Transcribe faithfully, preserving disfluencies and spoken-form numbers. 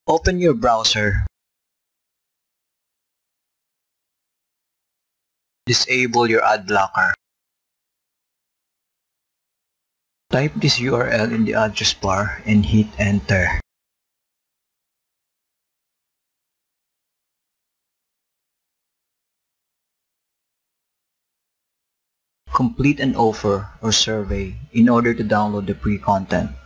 Open your browser. Disable your ad blocker. Type this U R L in the address bar and hit enter. Complete an offer or survey in order to download the free content.